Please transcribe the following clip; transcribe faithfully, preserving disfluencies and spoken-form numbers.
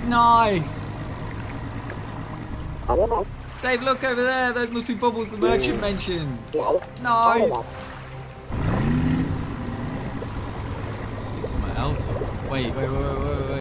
Nice. Dave, look over there. Those must be bubbles the merchant mentioned. Nice. See somewhere else. Wait, wait, wait, wait, wait, wait.